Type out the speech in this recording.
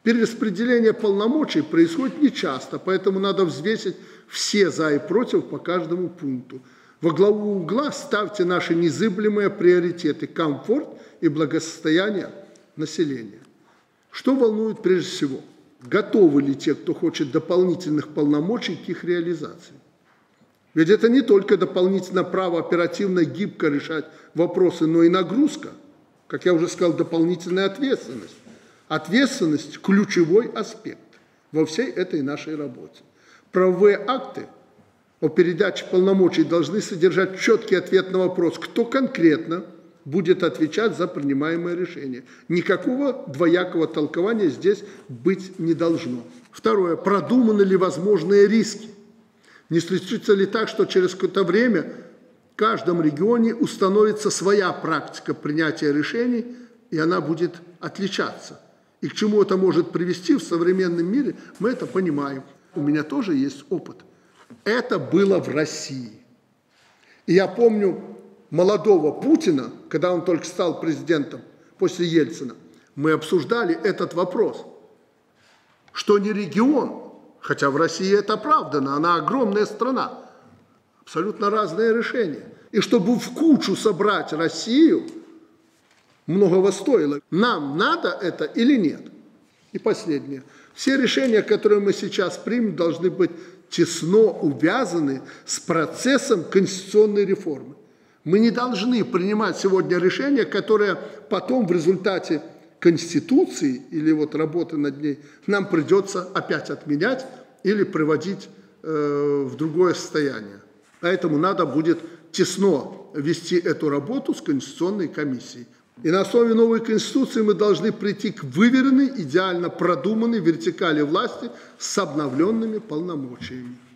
Перераспределение полномочий происходит нечасто, поэтому надо взвесить все за и против по каждому пункту. Во главу угла ставьте наши незыблемые приоритеты – комфорт и благосостояние населения. Что волнует прежде всего? Готовы ли те, кто хочет дополнительных полномочий к их реализации? Ведь это не только дополнительное право оперативно, гибко решать вопросы, но и нагрузка, как я уже сказал, дополнительная ответственность. Ответственность – ключевой аспект во всей этой нашей работе. Правовые акты о передаче полномочий должны содержать четкий ответ на вопрос, кто конкретно будет отвечать за принимаемое решение. Никакого двоякого толкования здесь быть не должно. Второе. Продуманы ли возможные риски? Не случится ли так, что через какое-то время в каждом регионе установится своя практика принятия решений, и она будет отличаться? И к чему это может привести в современном мире, мы это понимаем. У меня тоже есть опыт. Это было в России. И я помню молодого Путина, когда он только стал президентом после Ельцина, мы обсуждали этот вопрос, что не регион, хотя в России это оправдано, она огромная страна, абсолютно разные решения. И чтобы в кучу собрать Россию, многого стоило. Нам надо это или нет? И последнее. Все решения, которые мы сейчас примем, должны быть тесно увязаны с процессом конституционной реформы. Мы не должны принимать сегодня решения, которые потом в результате Конституции или вот работы над ней нам придется опять отменять или приводить в другое состояние. Поэтому надо будет тесно вести эту работу с Конституционной комиссией. И на основе новой Конституции мы должны прийти к выверенной, идеально продуманной вертикали власти с обновленными полномочиями.